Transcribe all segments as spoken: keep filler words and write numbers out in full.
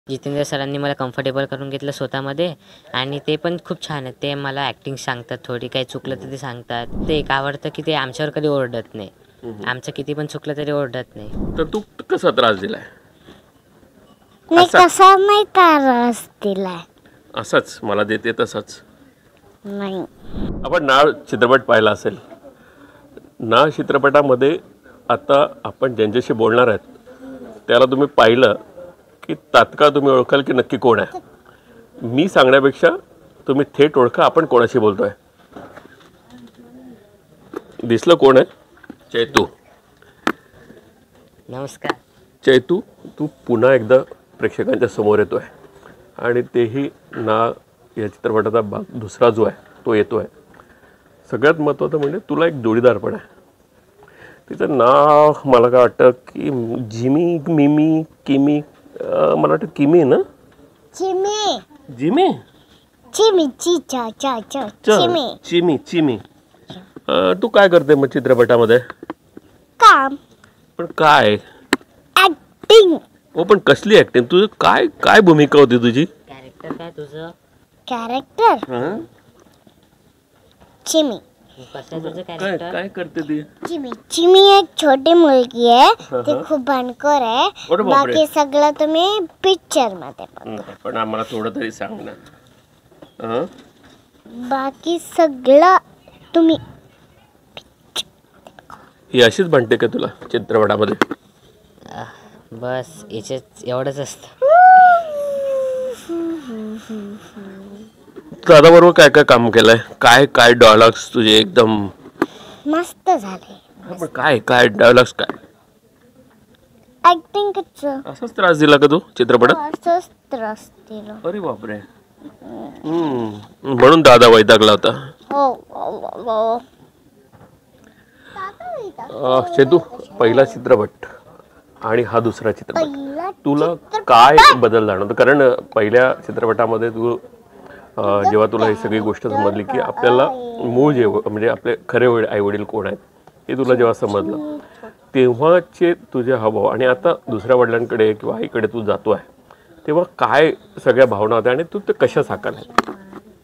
जितेंद्र सरांनी मला कम्फर्टेबल करून घेतलं स्वतःमध्ये आणि ते पण खूप छान आहेत. ते मला ॲक्टिंग सांगतात, थोडी काही चुकलं तर ते सांगतात. ते एक आवडतं की ते आमच्यावर कधी ओरडत नाही. आमचं किती पण चुकलं तरी ओरडत नाही. तर तू कसा त्रास दिलाय? नाही कसा नाही त्रास दिलाय, असाच मला देते तसाच नाही. आपण नाळ चित्रपट पाहिला असेल. नाळ चित्रपटामध्ये आता आपण ज्यांच्याशी बोलणार आहेत त्याला तुम्ही पाहिलं की तात्काळ तुम्ही ओळखाल की नक्की कोण आहे. मी सांगण्यापेक्षा तुम्ही थेट ओळखा आपण कोणाशी बोलतोय. दिसलं कोण आहे? चैतू. नमस्कार. चैतू, तू पुन्हा एकदा प्रेक्षकांच्या समोर येतोय आणि तेही ना या चित्रपटाचा भाग दुसरा जो आहे तो येतोय. सगळ्यात महत्त्वाचं म्हणजे तुला एक जोडीदार पण आहे. तिचं नाव मला काय वाटतं की जिमी मिमी किमी, मला वाटतं किमी आहे ना? चिमी जिमी चिमी ची चा चा चा चिमी चिमी चिमी. तू काय करते मग चित्रपटामध्ये? काम. पण काय ऍक्टिंग. हो, पण कसली ऍक्टिंग? तुझं काय काय भूमिका होती तुझी? कॅरेक्टर काय तुझं? कॅरेक्टर चिमी. कसं आहे तुझं काय कॅरेक्टर? काय करते ती? चिमी चिमी एक छोटी मुलगी आहे. ती खूप भणकर आहे. अरे बापरे. बाकी सगळं तुम्ही पिक्चर मध्ये बघा. पण आम्हाला थोडं तरी सांग ना. हं? बाकी सगळं तुम्ही. ही अशीच म्हणते का तुला चित्रपटामध्ये? बस याच्यात एवढंच असतं. दादाबरोबर काय काय काम केलंय? काय काय डायलॉग्स तुझे एकदम मस्त झाले. पण काय काय डायलॉग्स काय? ऍक्टिंग असाच त्रास दिला का तू चित्रपटात? असंच त्रास दिला. अरे बापरे. हम्म म्हणून दादा वैतागला होता. हो. चेतू, पहिला चित्रपट आणि हा दुसरा चित्रपट, पहिला तुला काय बदल जाणवतो? कारण पहिल्या चित्रपटामध्ये तू जेव्हा तुला ही सगळी गोष्ट समजली की आपल्याला मूळ जे म्हणजे आपले खरे आई वडील कोण आहेत हे तुला जेव्हा समजलं, तेव्हाचे तुझे हावभाव आणि आता दुसऱ्या वडिलांकडे किंवा आईकडे तू जातो आहे तेव्हा काय सगळ्या भावना होत्या आणि तू ते कशा साकारल्या?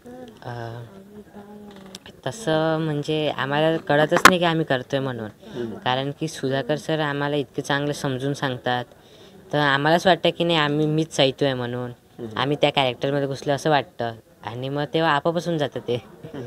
तसं म्हणजे आम्हाला कळतच नाही की आम्ही करतोय म्हणून. कारण की सुधाकर सर आम्हाला इतकं चांगलं समजून सांगतात, तर आम्हालाच वाटतं की नाही आम्ही मीच चैतू आहे म्हणून, आम्ही त्या कॅरेक्टरमध्ये घुसलो असं वाटतं आणि मग तेव्हा आपापासून जातं ते.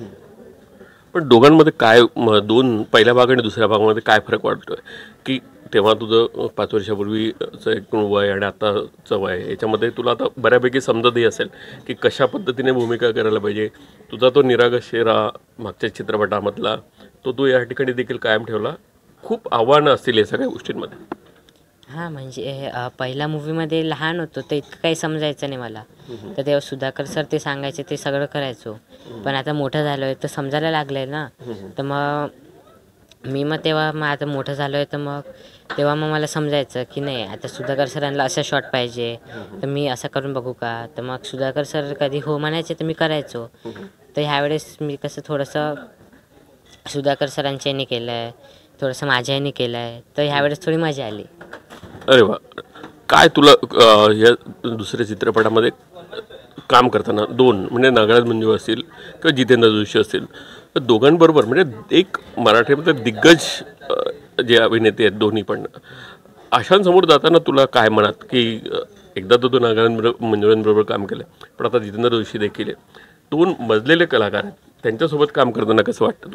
पण दोघांमध्ये काय दोन पहिल्या भाग आणि दुसऱ्या भागामध्ये काय फरक वाटतोय? की तेव्हा तुझं पाच वर्षापूर्वीचं एक वय आणि आताचं वय याच्यामध्ये तुला आता बऱ्यापैकी समजतही असेल की कशा पद्धतीने भूमिका करायला पाहिजे. तुझा तो निरागस चेहरा मागच्या चित्रपटामधला तो तू या ठिकाणी देखील कायम ठेवला. खूप आव्हानं असतील या सगळ्या गोष्टींमध्ये. हां म्हणजे पहिल्या मूवीमध्ये लहान होतो तर इतकं काही समजायचं नाही मला, तर तेव्हा सुधाकर सर ते सांगायचे ते सगळं करायचो. पण आता मोठं झालो आहे तर समजायला लागलं आहे ना, तर मग मी मग तेव्हा मग आता मोठं झालो आहे तर मग तेव्हा मग मला समजायचं की नाही आता सुधाकर सरांना असा शॉट पाहिजे तर मी असं करून बघू का. तर मग सुधाकर सर कधी हो म्हणायचे तर मी करायचो. तर ह्यावेळेस मी कसं थोडंसं सुधाकर सरांच्या ह्याने केलं आहे, थोडंसं माझ्या ह्याने केलं आहे, तर ह्यावेळेस थोडी मजा आली. अरे वा. काय तुला या दुसऱ्या चित्रपटामध्ये काम करताना दोन म्हणजे नागराज मंजू असतील किंवा जितेंद्र जोशी असतील तर दोघांबरोबर म्हणजे एक मराठीमध्ये दिग्गज जे अभिनेते आहेत दोन्ही पण, अशांसमोर जाताना तुला काय म्हणत की एकदा तर तू नागराज मंजुळांबरोबर काम केलं पण आता जितेंद्र जोशी देखील आहे, दोन मजलेले कलाकार आहेत, त्यांच्यासोबत काम करताना कसं वाटतं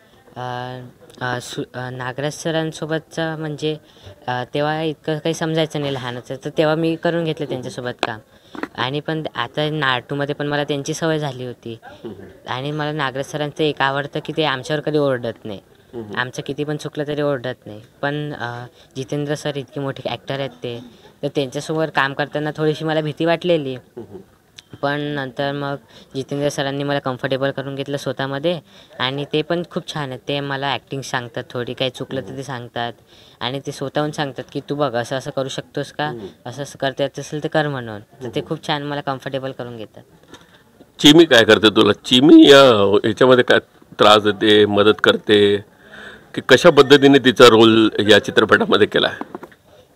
तुला? सु नागराज सरांसोबतचं म्हणजे तेव्हा इतकं काही समजायचं नाही लहानचं, तर तेव्हा मी करून घेतलं त्यांच्यासोबत काम. आणि पण आता नाटूमध्ये पण मला त्यांची सवय झाली होती. आणि मला नागराज सरांचं एक आवडतं की ते आमच्यावर कधी ओरडत नाही. आमचं किती पण चुकलं तरी ओरडत नाही. पण जितेंद्र सर इतके मोठे ॲक्टर आहेत ते, तर त्यांच्यासोबत काम करताना थोडीशी मला भीती वाटलेली. पण नंतर मग जितेंद्र सरांनी मला कम्फर्टेबल करून घेतलं स्वतःमध्ये आणि ते पण खूप छान आहेत. ते मला ॲक्टिंग सांगतात, थोडी काही चुकलं तर ते सांगतात आणि ते स्वतःहून सांगतात की तू बघ असं असं करू शकतोस का, असं असं करता येत असेल तर कर म्हणून. तर ते खूप छान मला कम्फर्टेबल करून घेतात. चिमी काय करते तुला? चिमी या ह्याच्यामध्ये काय त्रास देते, मदत करते की कशा पद्धतीने तिचा रोल या चित्रपटामध्ये केला आहे?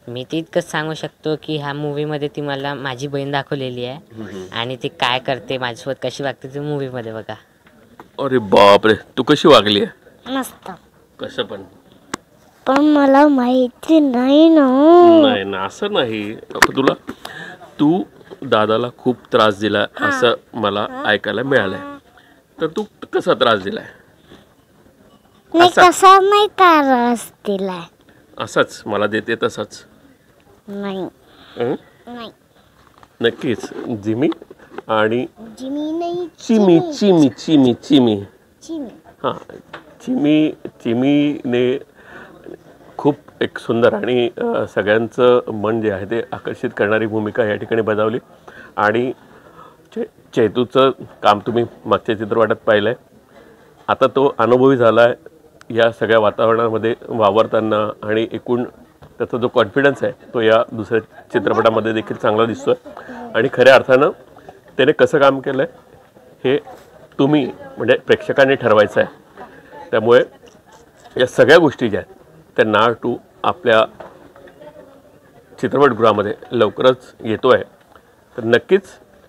मी ते इतकंच सांगू शकतो की ह्या मूवीमध्ये ती मला माझी बहीण दाखवलेली आहे आणि ती काय करते माझ्यासोबत कशी वागते ती मूवीमध्ये बघा. अरे बापरे, तू कशी वागली आहे? मस्त. कसं पण? पण मला माहिती नाही ना. नाही ना, असं नाही. आता तुला तू दादाला खूप त्रास दिला असं मला ऐकायला मिळालंय, तर तू कसा त्रास दिलाय? नाही, असा? कसा नाही त्रास दिलाय. असाच मला देते तसाच? नाही हं? नाही. नक्कीच. जिमी आणि जिमी नाही, चिमी चिमी चिमी चिमी चिमी. हां, चिमी चिमीने खूप एक सुंदर आणि अ, सगळ्यांचं मन जे आहे ते आकर्षित करणारी भूमिका या ठिकाणी बजावली. आणि चे चैतूचं काम तुम्ही मागच्या चित्रपटात पाहिलं आहे. आता तो अनुभवी झाला आहे या सगळ्या वातावरणामध्ये वावरताना, आणि एकूण त्याचा जो कॉन्फिडन्स आहे तो या दुसऱ्या चित्रपटामध्ये देखील चांगला दिसतो आहे. आणि खऱ्या अर्थानं त्याने कसं काम केलं आहे हे तुम्ही म्हणजे प्रेक्षकांनी ठरवायचं आहे. त्यामुळे या सगळ्या गोष्टी ज्या आहेत त्या नाळ टू आपल्या चित्रपटगृहामध्ये लवकरच येतो आहे. तर नक्कीच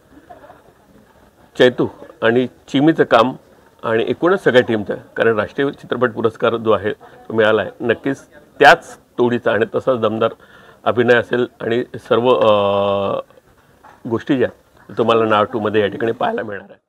चैतू आणि चिमीचं काम आणि एकूणच सगळ्या टीमचं, कारण राष्ट्रीय चित्रपट पुरस्कार जो आहे तो मिळाला आहे, नक्कीच त्याच तोडीचा आणि तसाच दमदार अभिनय असेल आणि सर्व गोष्टी ज्या तुम्हाला नाळ टूमध्ये या ठिकाणी पाहायला मिळणार आहे.